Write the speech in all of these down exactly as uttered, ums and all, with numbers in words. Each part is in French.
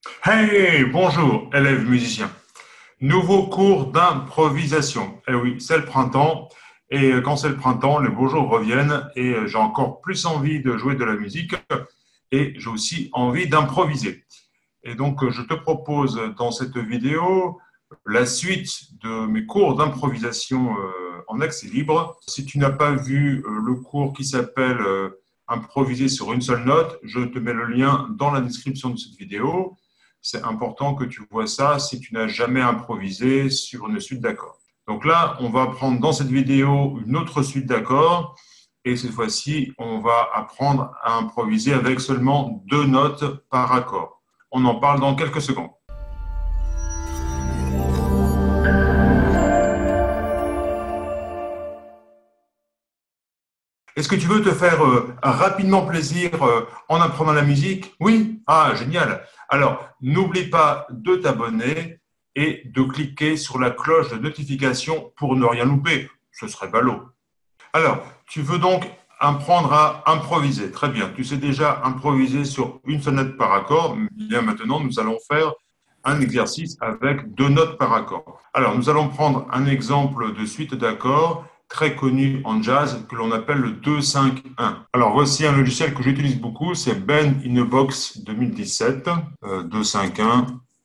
Hey, bonjour, élèves musiciens. Nouveau cours d'improvisation. Eh oui, c'est le printemps. Et quand c'est le printemps, les beaux jours reviennent et j'ai encore plus envie de jouer de la musique et j'ai aussi envie d'improviser. Et donc, je te propose dans cette vidéo la suite de mes cours d'improvisation euh, en accès libre. Si tu n'as pas vu euh, le cours qui s'appelle euh, Improviser sur une seule note, je te mets le lien dans la description de cette vidéo. C'est important que tu vois ça si tu n'as jamais improvisé sur une suite d'accords. Donc là, on va apprendre dans cette vidéo une autre suite d'accords. Et cette fois-ci, on va apprendre à improviser avec seulement deux notes par accord. On en parle dans quelques secondes. Est-ce que tu veux te faire euh, rapidement plaisir euh, en apprenant la musique? Oui? Ah, génial. Alors, n'oublie pas de t'abonner et de cliquer sur la cloche de notification pour ne rien louper. Ce serait ballot. Alors, tu veux donc apprendre à improviser. Très bien. Tu sais déjà improviser sur une seule note par accord. Bien maintenant, nous allons faire un exercice avec deux notes par accord. Alors, nous allons prendre un exemple de suite d'accords très connu en jazz que l'on appelle le deux cinq un. Alors, voici un logiciel que j'utilise beaucoup, c'est Ben in a Box deux mille dix-sept, euh, deux cinq un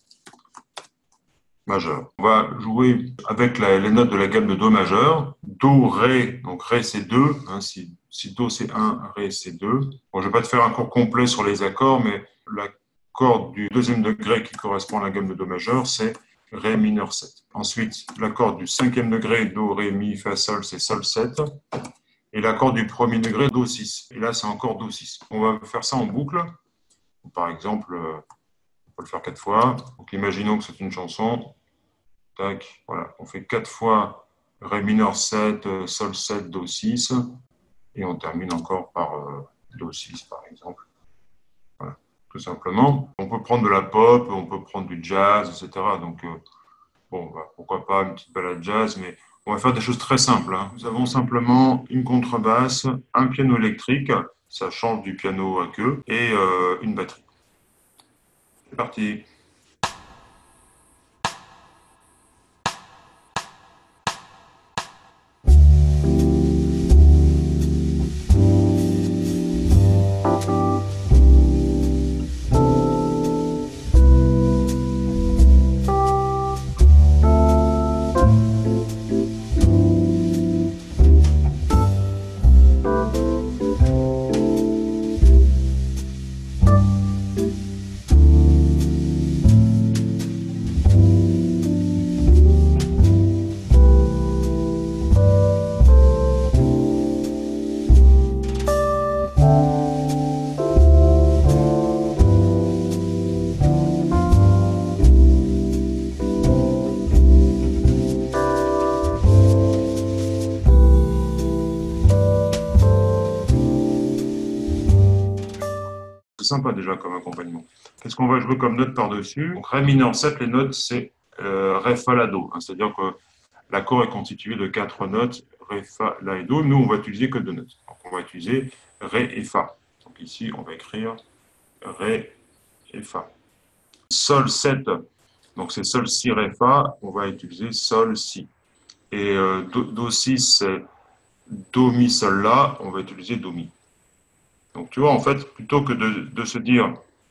majeur. On va jouer avec la, les notes de la gamme de Do majeur. Do, Ré, donc Ré c'est deux, hein, si, si Do c'est un, Ré c'est deux. Bon, je ne vais pas te faire un cours complet sur les accords, mais l'accord du deuxième degré qui correspond à la gamme de Do majeur, c'est Ré mineur sept. Ensuite, l'accord du cinquième degré, Do, Ré, Mi, Fa, Sol, c'est Sol sept. Et l'accord du premier degré, Do six. Et là, c'est encore Do six. On va faire ça en boucle. Par exemple, on peut le faire quatre fois. Donc, imaginons que c'est une chanson. Tac, voilà. On fait quatre fois Ré mineur sept, Sol sept, Do six. Et on termine encore par euh, Do six, par exemple. Voilà, tout simplement. On peut prendre de la pop, on peut prendre du jazz, et cetera. Donc, euh, bon, bah, pourquoi pas une petite balade jazz, mais on va faire des choses très simples. Hein. Nous avons simplement une contrebasse, un piano électrique, ça change du piano à queue, et euh, une batterie. C'est parti. C'est sympa déjà comme accompagnement. Qu'est-ce qu'on va jouer comme note par-dessus? Donc Ré mineur sept, les notes, c'est euh, Ré, Fa, La, Do. Hein, c'est-à-dire que l'accord est constitué de quatre notes, Ré, Fa, La et Do. Nous, on va utiliser que deux notes. Donc on va utiliser Ré et Fa. Donc ici, on va écrire Ré et Fa. Sol sept, donc c'est Sol, Si, Ré, Fa. On va utiliser Sol, Si. Et euh, Do, Do six, c'est Do, Mi, Sol, La. On va utiliser Do, Mi. Donc tu vois, en fait, plutôt que de, de se dire,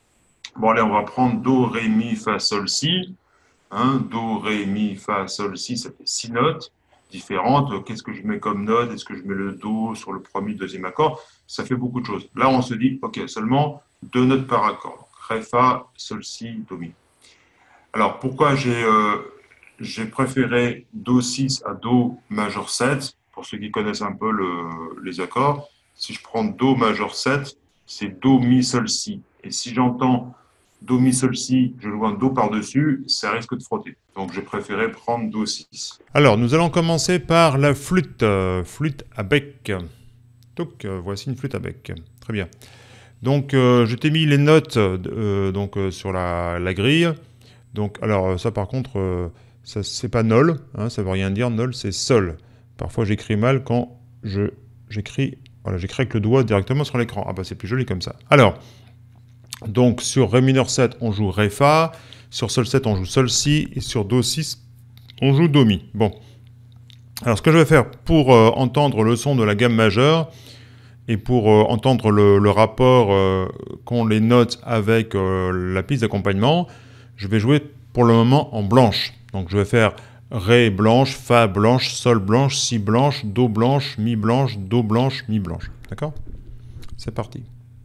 bon allez, on va prendre Do, Ré, Mi, Fa, Sol, Si. Hein, Do, Ré, Mi, Fa, Sol, Si, ça fait six notes différentes. Qu'est-ce que je mets comme note? Est-ce que je mets le Do sur le premier, deuxième accord? Ça fait beaucoup de choses. Là, on se dit, ok, seulement deux notes par accord. Ré, Fa, Sol, Si, Do, Mi. Alors, pourquoi j'ai euh, j'ai préféré Do six à Do majeur sept? Pour ceux qui connaissent un peu le, les accords, si je prends Do majeur sept, c'est Do, Mi, Sol, Si. Et si j'entends Do, Mi, Sol, Si, je joue un Do par-dessus, ça risque de frotter. Donc j'ai préféré prendre Do six. Alors, nous allons commencer par la flûte, euh, flûte à bec. Donc, euh, voici une flûte à bec. Très bien. Donc, euh, je t'ai mis les notes euh, donc, euh, sur la, la grille. Donc, alors, ça par contre, euh, ça, c'est pas nol, hein, ça veut rien dire. Nol, c'est sol. Parfois, j'écris mal quand je, j'écris, voilà, j'écris avec le doigt directement sur l'écran. Ah bah, c'est plus joli comme ça. Alors, Donc sur Ré mineur sept, on joue Ré Fa, sur Sol sept, on joue Sol Si, et sur Do six, on joue Do Mi. Bon. Alors ce que je vais faire pour euh, entendre le son de la gamme majeure, et pour euh, entendre le, le rapport euh, qu'ont les notes avec euh, la piste d'accompagnement, je vais jouer pour le moment en blanche. Donc je vais faire Ré blanche, Fa blanche, Sol blanche, Si blanche, Do blanche, Mi blanche, Do blanche, Mi blanche. D'accord? C'est parti.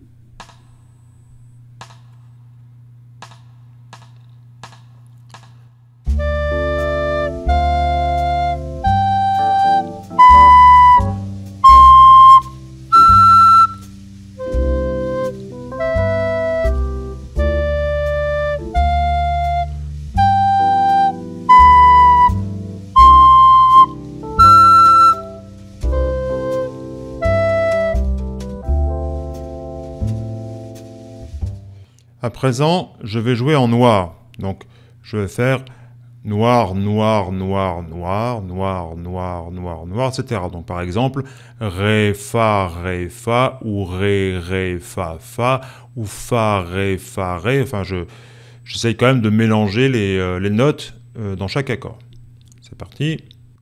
À présent, je vais jouer en noir. Donc, je vais faire noir, noir, noir, noir, noir, noir, noir, noir, et cetera. Donc, par exemple, Ré, Fa, Ré, Fa, ou Ré, Ré, Fa, Fa, ou Fa, Ré, Fa, Ré. Enfin, je, j'essaye quand même de mélanger les, euh, les notes euh, dans chaque accord. C'est parti.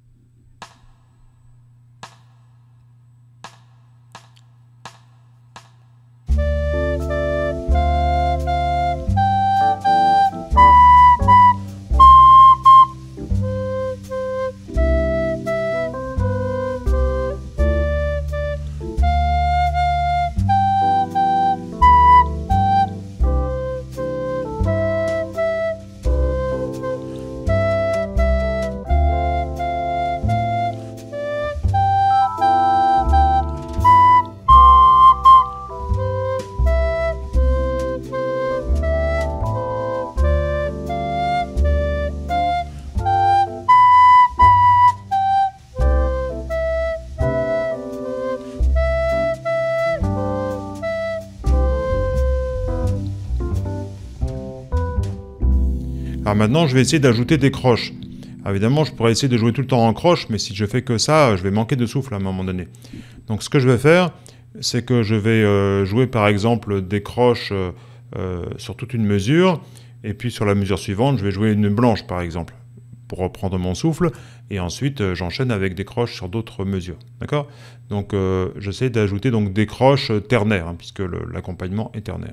Alors maintenant, je vais essayer d'ajouter des croches. Alors évidemment, je pourrais essayer de jouer tout le temps en croche, mais si je fais que ça, je vais manquer de souffle à un moment donné. Donc ce que je vais faire, c'est que je vais euh, jouer par exemple des croches euh, euh, sur toute une mesure, et puis sur la mesure suivante, je vais jouer une blanche par exemple, pour reprendre mon souffle, et ensuite euh, j'enchaîne avec des croches sur d'autres mesures. D'accord? Donc euh, j'essaie d'ajouter donc des croches ternaires, hein, puisque l'accompagnement est ternaire.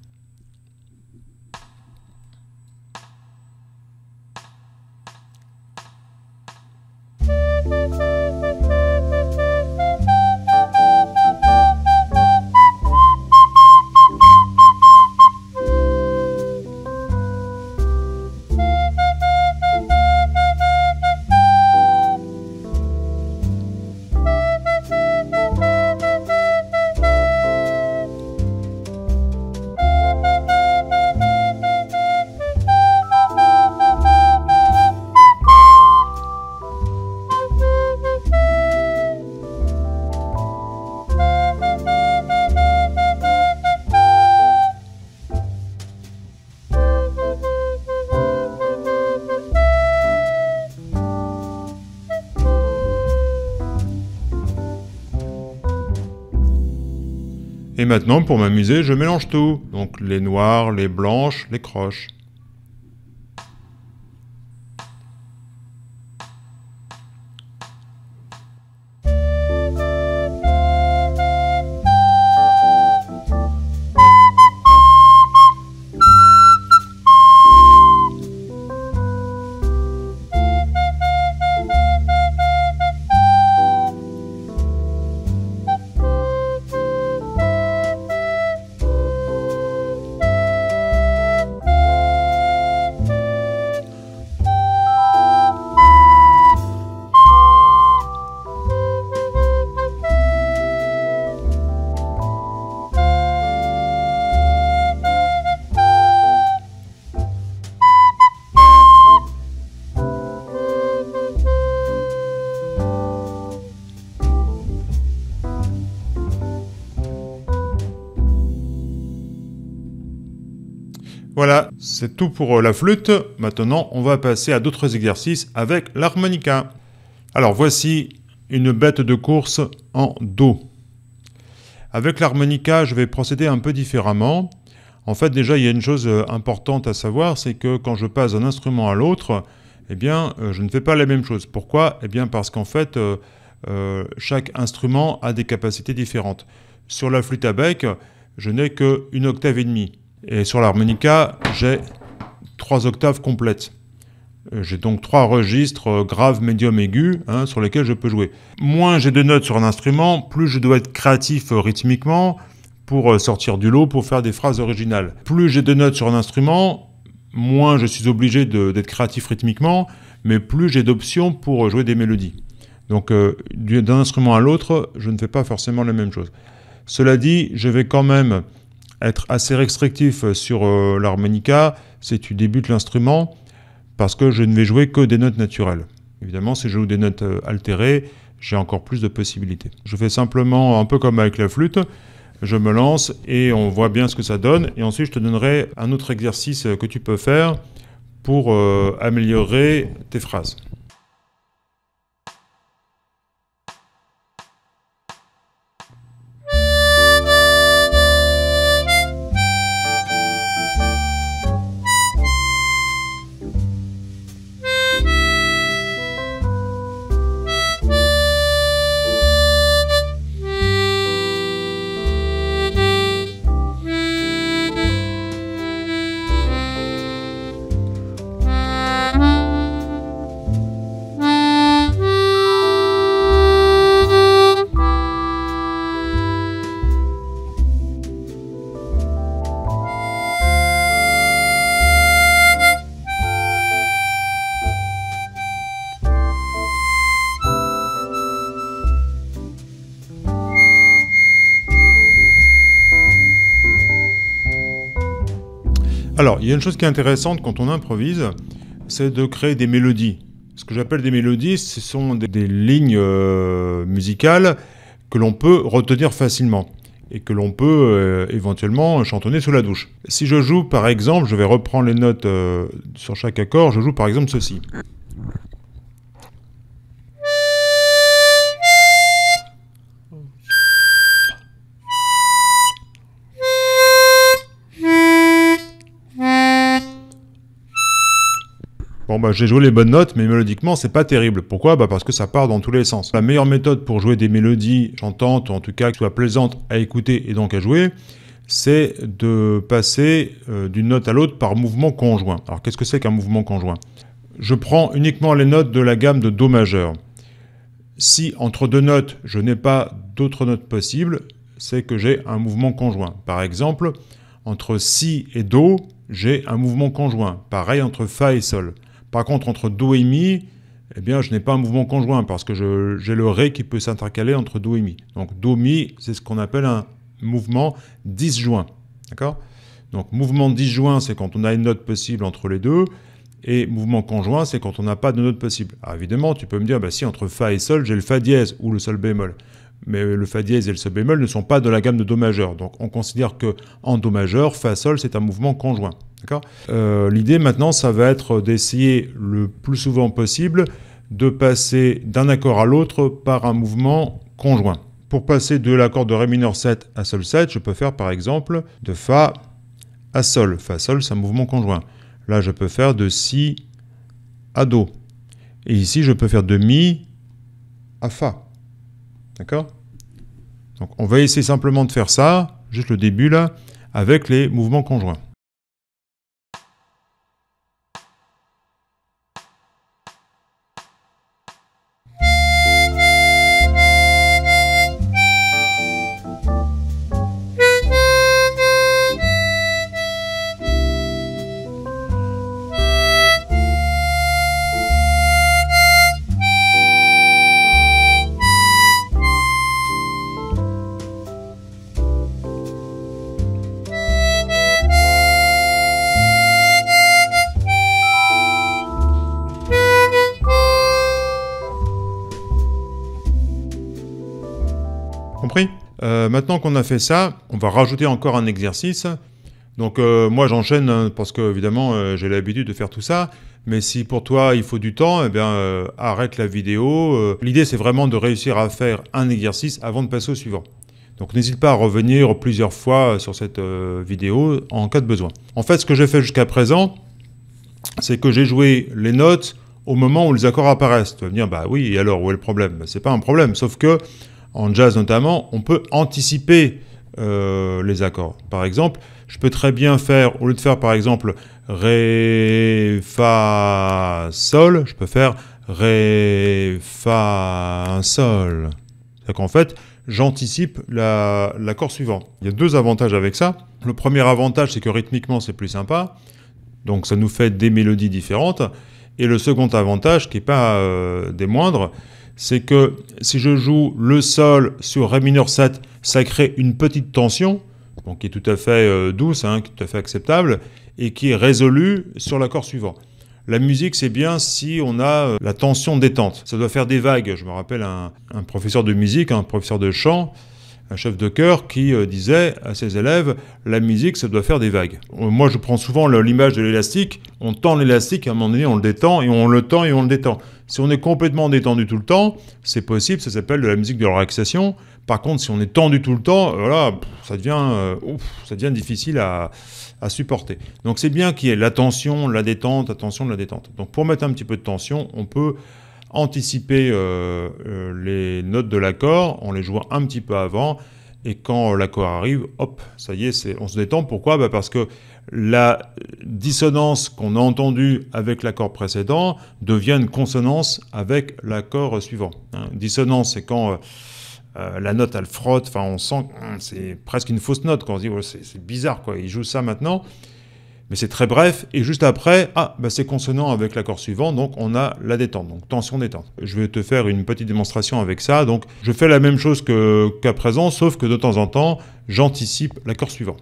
Et maintenant, pour m'amuser, je mélange tout. Donc les noirs, les blanches, les croches. Voilà, c'est tout pour la flûte. Maintenant, on va passer à d'autres exercices avec l'harmonica. Alors, voici une bête de course en Do. Avec l'harmonica, je vais procéder un peu différemment. En fait, déjà, il y a une chose importante à savoir, c'est que quand je passe d'un instrument à l'autre, eh bien, euh, je ne fais pas la même chose. Pourquoi? Eh bien, parce qu'en fait, euh, euh, chaque instrument a des capacités différentes. Sur la flûte à bec, je n'ai qu'une octave et demie. Et sur l'harmonica, j'ai trois octaves complètes. J'ai donc trois registres euh, graves, médium, aigu, hein, sur lesquels je peux jouer. Moins j'ai de notes sur un instrument, plus je dois être créatif euh, rythmiquement pour euh, sortir du lot, pour faire des phrases originales. Plus j'ai de notes sur un instrument, moins je suis obligé d'être créatif rythmiquement, mais plus j'ai d'options pour euh, jouer des mélodies. Donc euh, d'un instrument à l'autre, je ne fais pas forcément la même chose. Cela dit, je vais quand même être assez restrictif sur euh, l'harmonica si tu débutes l'instrument, parce que je ne vais jouer que des notes naturelles. Évidemment, si je joue des notes euh, altérées, j'ai encore plus de possibilités. Je fais simplement, un peu comme avec la flûte, je me lance et on voit bien ce que ça donne. Et ensuite, je te donnerai un autre exercice que tu peux faire pour euh, améliorer tes phrases. Alors, il y a une chose qui est intéressante quand on improvise, c'est de créer des mélodies. Ce que j'appelle des mélodies, ce sont des, des lignes euh, musicales que l'on peut retenir facilement et que l'on peut euh, éventuellement chantonner sous la douche. Si je joue par exemple, je vais reprendre les notes euh, sur chaque accord, je joue par exemple ceci. Bon bah j'ai joué les bonnes notes, mais mélodiquement c'est pas terrible. Pourquoi? Bah parce que ça part dans tous les sens. La meilleure méthode pour jouer des mélodies chantantes, ou en tout cas qui soient plaisantes à écouter et donc à jouer, c'est de passer euh, d'une note à l'autre par mouvement conjoint. Alors qu'est-ce que c'est qu'un mouvement conjoint? Je prends uniquement les notes de la gamme de Do majeur. Si entre deux notes je n'ai pas d'autres notes possibles, c'est que j'ai un mouvement conjoint. Par exemple, entre Si et Do, j'ai un mouvement conjoint. Pareil entre Fa et Sol. Par contre, entre Do et Mi, eh bien, je n'ai pas un mouvement conjoint parce que j'ai le Ré qui peut s'intercaler entre Do et Mi. Donc, Do, Mi, c'est ce qu'on appelle un mouvement disjoint. D'accord? Donc, mouvement disjoint, c'est quand on a une note possible entre les deux. Et mouvement conjoint, c'est quand on n'a pas de note possible. Alors, évidemment, tu peux me dire, bah, si entre Fa et Sol, j'ai le Fa dièse ou le Sol bémol. Mais le Fa dièse et le Sol bémol ne sont pas de la gamme de Do majeur. Donc, on considère qu'en Do majeur, Fa, Sol, c'est un mouvement conjoint. Euh, L'idée maintenant, ça va être d'essayer le plus souvent possible de passer d'un accord à l'autre par un mouvement conjoint. Pour passer de l'accord de Ré mineur sept à Sol sept, je peux faire par exemple de Fa à Sol. Fa, Sol, c'est un mouvement conjoint. Là, je peux faire de Si à Do. Et ici, je peux faire de Mi à Fa. D'accord? Donc, on va essayer simplement de faire ça, juste le début là, avec les mouvements conjoints. Compris? Euh, maintenant qu'on a fait ça, on va rajouter encore un exercice. Donc euh, moi j'enchaîne hein, parce que évidemment euh, j'ai l'habitude de faire tout ça. Mais si pour toi il faut du temps, eh bien euh, arrête la vidéo. Euh, L'idée c'est vraiment de réussir à faire un exercice avant de passer au suivant. Donc n'hésite pas à revenir plusieurs fois sur cette euh, vidéo en cas de besoin. En fait, ce que j'ai fait jusqu'à présent, c'est que j'ai joué les notes au moment où les accords apparaissent. Tu vas me dire, bah oui, et alors, où est le problème? Ben, c'est pas un problème, sauf que, en jazz notamment, on peut anticiper euh, les accords. Par exemple, je peux très bien faire, au lieu de faire par exemple Ré, Fa, Sol, je peux faire Ré, Fa, Sol. C'est-à-dire qu'en fait, j'anticipe la, l'accord suivant. Il y a deux avantages avec ça. Le premier avantage, c'est que rythmiquement, c'est plus sympa. Donc ça nous fait des mélodies différentes. Et le second avantage, qui n'est pas euh, des moindres, c'est que si je joue le Sol sur Ré mineur sept, ça crée une petite tension, donc qui est tout à fait euh, douce, hein, qui est tout à fait acceptable, et qui est résolue sur l'accord suivant. La musique, c'est bien si on a euh, la tension détente. Ça doit faire des vagues. Je me rappelle un, un professeur de musique, un professeur de chant, un chef de chœur qui euh, disait à ses élèves « la musique, ça doit faire des vagues ». Moi, je prends souvent l'image de l'élastique. On tend l'élastique, à un moment donné, on le détend, et on le tend et on le détend. Si on est complètement détendu tout le temps, c'est possible, ça s'appelle de la musique de relaxation. Par contre, si on est tendu tout le temps, voilà, ça devient, euh, ouf, ça devient difficile à, à supporter. Donc c'est bien qu'il y ait la tension, la détente, la tension, la détente. Donc pour mettre un petit peu de tension, on peut anticiper euh, euh, les notes de l'accord en les jouant un petit peu avant, et quand l'accord arrive, hop, ça y est, c'est, on se détend. Pourquoi? Bah parce que la dissonance qu'on a entendue avec l'accord précédent devient une consonance avec l'accord suivant. Hein. Dissonance, c'est quand euh, la note, elle frotte, enfin on sent que hum, c'est presque une fausse note, quand on se dit oh, c'est, c'est bizarre, quoi. Il joue ça maintenant. Mais c'est très bref, et juste après, ah, bah c'est consonant avec l'accord suivant, donc on a la détente, donc tension détente. Je vais te faire une petite démonstration avec ça, donc je fais la même chose que, qu'à présent, sauf que de temps en temps, j'anticipe l'accord suivant.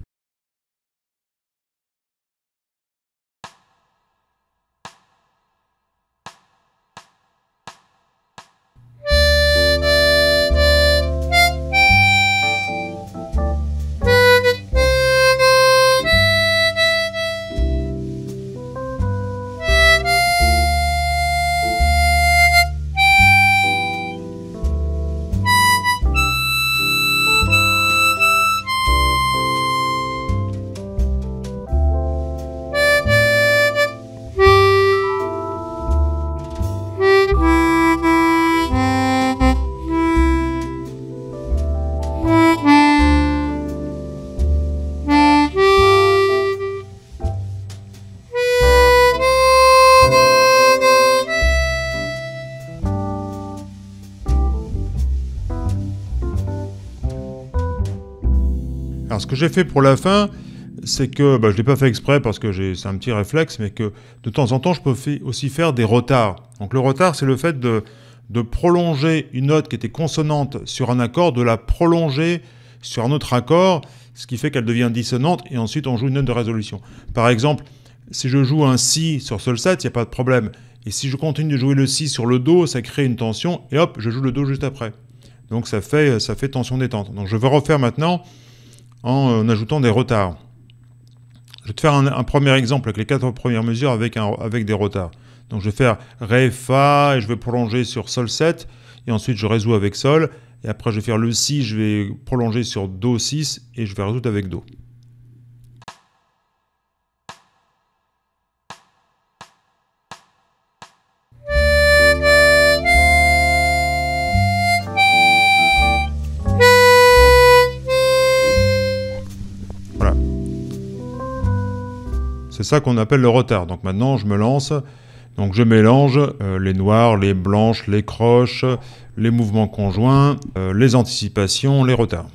Alors ce que j'ai fait pour la fin, c'est que, bah, je ne l'ai pas fait exprès parce que j'ai, c'est un petit réflexe, mais que de temps en temps, je peux aussi faire des retards. Donc le retard, c'est le fait de, de prolonger une note qui était consonante sur un accord, de la prolonger sur un autre accord, ce qui fait qu'elle devient dissonante, et ensuite on joue une note de résolution. Par exemple, si je joue un Si sur Sol sept, il n'y a pas de problème. Et si je continue de jouer le Si sur le Do, ça crée une tension, et hop, je joue le Do juste après. Donc ça fait, ça fait tension détente. Donc je vais refaire maintenant en, en ajoutant des retards. Je vais te faire un, un premier exemple avec les quatre premières mesures avec, un, avec des retards. Donc je vais faire Ré, Fa, et je vais prolonger sur Sol sept, et ensuite je résous avec Sol, et après je vais faire le Si, je vais prolonger sur Do six, et je vais résoudre avec Do. Voilà. C'est ça qu'on appelle le retard. Donc maintenant, je me lance. Donc je mélange euh, les noirs, les blanches, les croches, les mouvements conjoints, euh, les anticipations, les retards.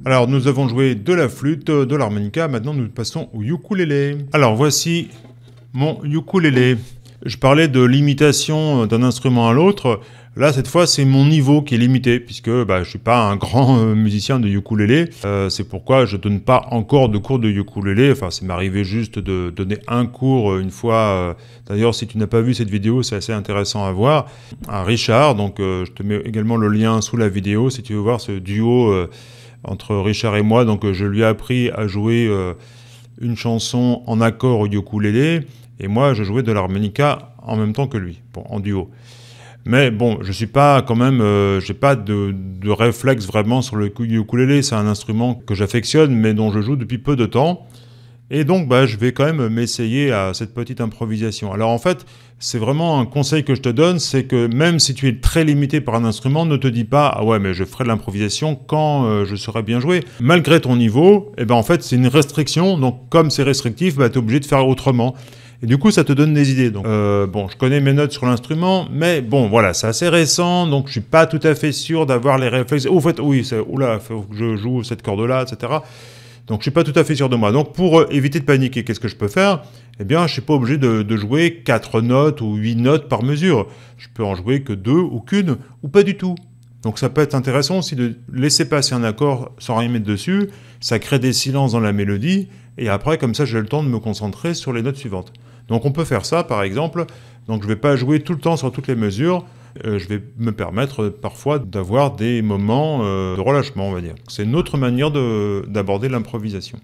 Alors, nous avons joué de la flûte, de l'harmonica, maintenant nous passons au ukulélé. Alors, voici mon ukulélé. Je parlais de limitation d'un instrument à l'autre. Là, cette fois, c'est mon niveau qui est limité, puisque bah, je ne suis pas un grand euh, musicien de ukulélé. Euh, c'est pourquoi je ne donne pas encore de cours de ukulélé. Enfin, c'est m'arrivé juste de donner un cours une fois. Euh, D'ailleurs, si tu n'as pas vu cette vidéo, c'est assez intéressant à voir. À Richard, donc euh, je te mets également le lien sous la vidéo, si tu veux voir ce duo euh, entre Richard et moi. Donc, euh, je lui ai appris à jouer euh, une chanson en accord au ukulélé, et moi, je jouais de l'harmonica en même temps que lui, bon, en duo. Mais bon, je suis pas quand même, euh, j'ai pas de, de réflexe vraiment sur le ukulélé. C'est un instrument que j'affectionne, mais dont je joue depuis peu de temps. Et donc, bah, je vais quand même m'essayer à cette petite improvisation. Alors en fait, c'est vraiment un conseil que je te donne, c'est que même si tu es très limité par un instrument, ne te dis pas « Ah ouais, mais je ferai de l'improvisation quand euh, je saurai bien jouer ». Malgré ton niveau, eh ben, en fait, c'est une restriction. Donc comme c'est restrictif, bah, tu es obligé de faire autrement. Et du coup, ça te donne des idées. Donc, euh, bon, je connais mes notes sur l'instrument, mais bon, voilà, c'est assez récent, donc je suis pas tout à fait sûr d'avoir les réflexes. Oh, en fait, oui, oula, faut que je joue cette corde-là, et cetera. Donc, je suis pas tout à fait sûr de moi. Donc, pour euh, éviter de paniquer, qu'est-ce que je peux faire? Eh bien, je suis pas obligé de, de jouer quatre notes ou huit notes par mesure. Je peux en jouer que deux ou qu'une, ou pas du tout. Donc, ça peut être intéressant aussi de laisser passer un accord sans rien mettre dessus. Ça crée des silences dans la mélodie, et après, comme ça, j'ai le temps de me concentrer sur les notes suivantes. Donc on peut faire ça par exemple, donc je ne vais pas jouer tout le temps sur toutes les mesures, euh, je vais me permettre euh, parfois d'avoir des moments euh, de relâchement, on va dire. C'est une autre manière d'aborder l'improvisation.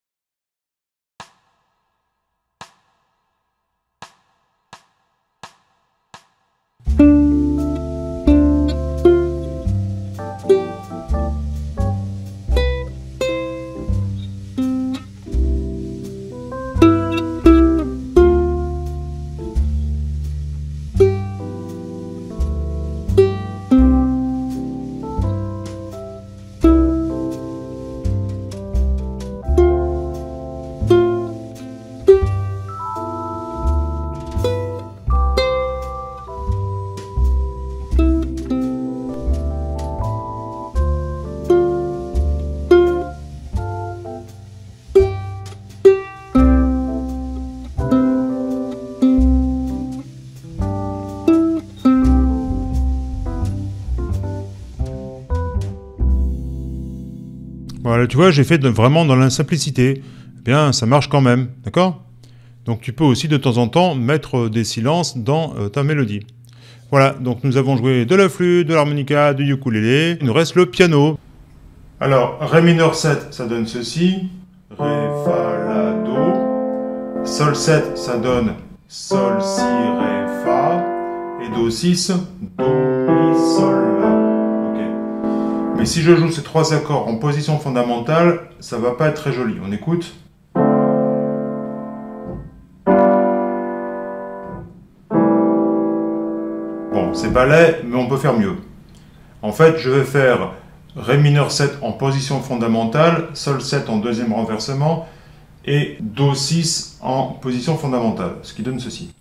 Voilà, tu vois, j'ai fait de, vraiment dans la simplicité. Eh bien, ça marche quand même, d'accord? Donc tu peux aussi de temps en temps mettre des silences dans euh, ta mélodie. Voilà, donc nous avons joué de la flûte, de l'harmonica, du ukulélé. Il nous reste le piano. Alors, Ré mineur sept, ça donne ceci. Ré, Fa, La, Do. Sol sept, ça donne Sol, Si, Ré, Fa. Et Do six, Do, Mi, Sol, La. Mais si je joue ces trois accords en position fondamentale, ça va pas être très joli. On écoute. Bon, c'est pas laid, mais on peut faire mieux. En fait, je vais faire Ré mineur sept en position fondamentale, Sol sept en deuxième renversement, et Do six en position fondamentale, ce qui donne ceci.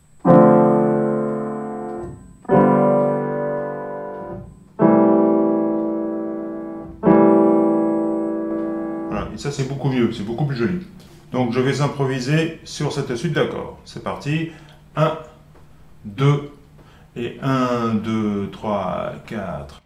Et ça, c'est beaucoup mieux, c'est beaucoup plus joli. Donc, je vais improviser sur cette suite d'accords. C'est parti. un, deux, et un, deux, trois, quatre.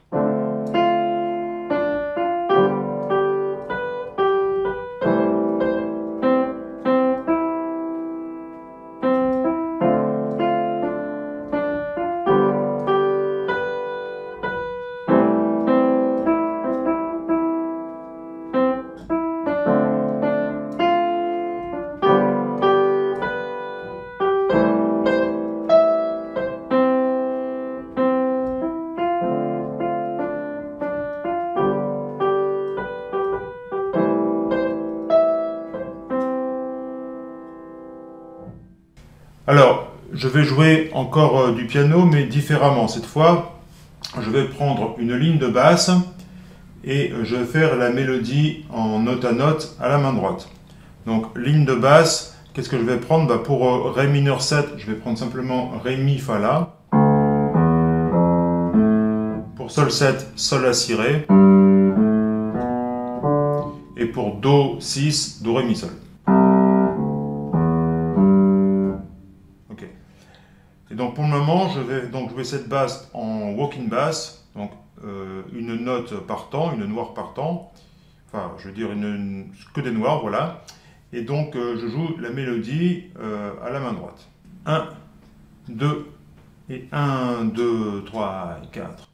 Alors, je vais jouer encore euh, du piano, mais différemment. Cette fois, je vais prendre une ligne de basse et je vais faire la mélodie en note à note à la main droite. Donc, ligne de basse, qu'est-ce que je vais prendre? Bah, pour euh, Ré mineur sept, je vais prendre simplement Ré, Mi, Fa, La. Pour Sol sept, Sol, La, Si, Ré. et pour Do six, Do, Ré, Mi, Sol. Ok. Et donc pour le moment, je vais donc jouer cette basse en walking bass, donc euh, une note par temps, une noire par temps, enfin je veux dire une, une, que des noirs, voilà. Et donc euh, je joue la mélodie euh, à la main droite. un, deux, et un, deux, trois, et quatre.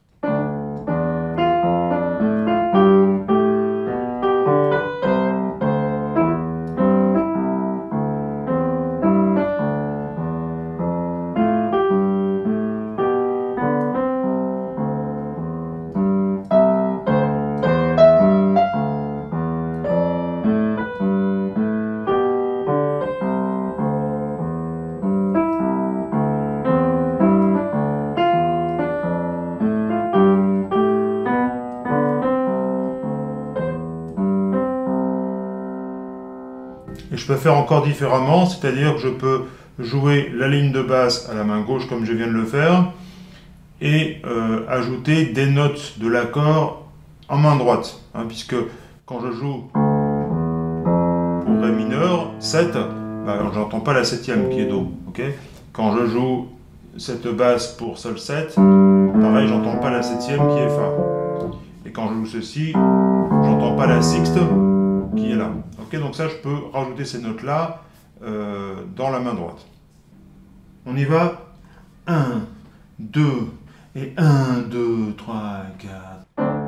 Et je peux faire encore différemment, c'est-à-dire que je peux jouer la ligne de basse à la main gauche comme je viens de le faire et euh, ajouter des notes de l'accord en main droite, hein, puisque quand je joue pour Ré mineur, sept, bah, j'entends pas la septième qui est Do. Okay, quand je joue cette basse pour Sol sept, pareil, j'entends pas la septième qui est Fa. Et quand je joue ceci, j'entends pas la sixte qui est là. Okay, donc ça, je peux rajouter ces notes-là euh, dans la main droite. On y va. un, deux, et un, deux, trois, quatre.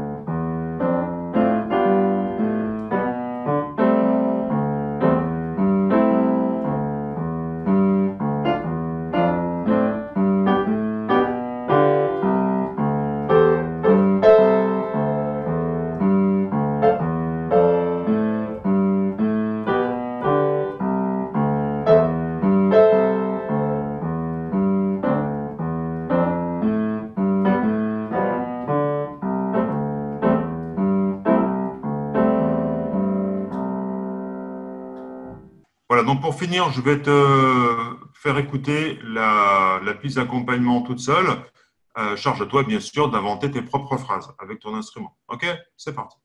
Voilà, donc pour finir, je vais te faire écouter la, la piste d'accompagnement toute seule. Euh, charge-toi, bien sûr, d'inventer tes propres phrases avec ton instrument. Ok, c'est parti.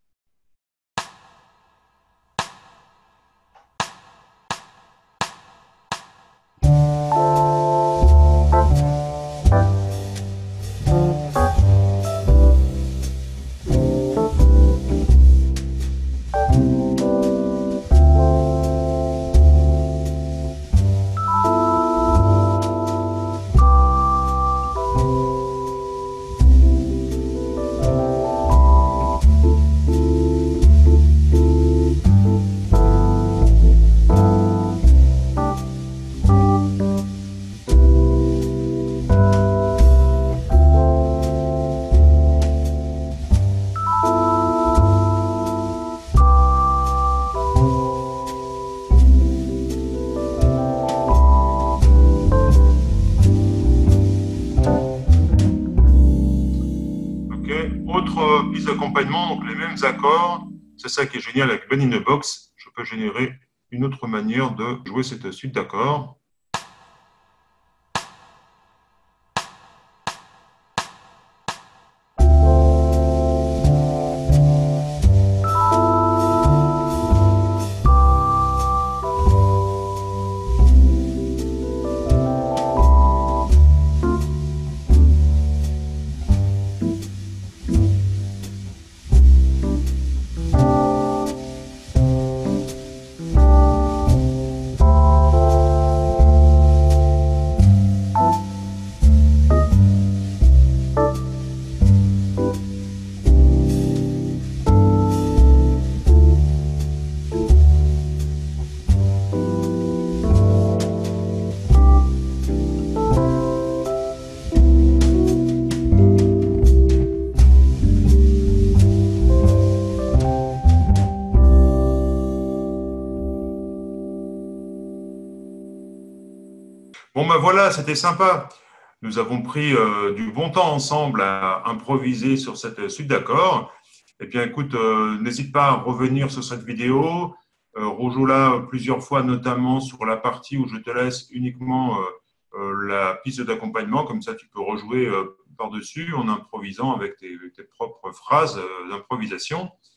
Autre piste d'accompagnement, donc les mêmes accords. C'est ça qui est génial avec Ben in a Box. Je peux générer une autre manière de jouer cette suite d'accords. Bon ben voilà, c'était sympa. Nous avons pris euh, du bon temps ensemble à improviser sur cette suite d'accords. Eh bien écoute, euh, n'hésite pas à revenir sur cette vidéo, euh, rejoue-la plusieurs fois, notamment sur la partie où je te laisse uniquement euh, euh, la piste d'accompagnement, comme ça tu peux rejouer euh, par-dessus en improvisant avec tes, tes propres phrases euh, d'improvisation.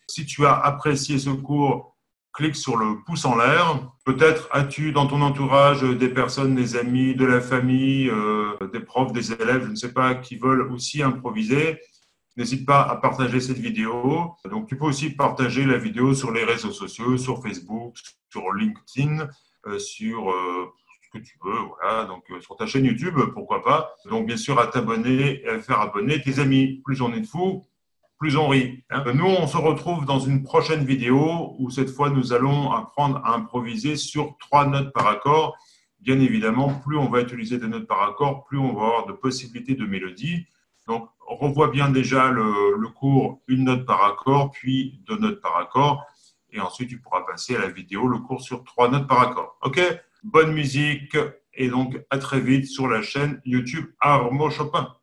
Si tu as apprécié ce cours, clique sur le pouce en l'air. Peut-être as-tu dans ton entourage des personnes, des amis, de la famille, euh, des profs, des élèves, je ne sais pas, qui veulent aussi improviser. N'hésite pas à partager cette vidéo. Donc, tu peux aussi partager la vidéo sur les réseaux sociaux, sur Facebook, sur LinkedIn, euh, sur euh, ce que tu veux, voilà. Donc, euh, sur ta chaîne YouTube, pourquoi pas. Donc, bien sûr, à t'abonner et à faire abonner tes amis. Plus on est de fous, plus on rit. Hein. Nous, on se retrouve dans une prochaine vidéo où cette fois, nous allons apprendre à improviser sur trois notes par accord. Bien évidemment, plus on va utiliser des notes par accord, plus on va avoir de possibilités de mélodie. Donc, on revoit bien déjà le, le cours une note par accord, puis deux notes par accord. Et ensuite, tu pourras passer à la vidéo, le cours sur trois notes par accord. OK? Bonne musique et donc à très vite sur la chaîne YouTube Armo Chopin.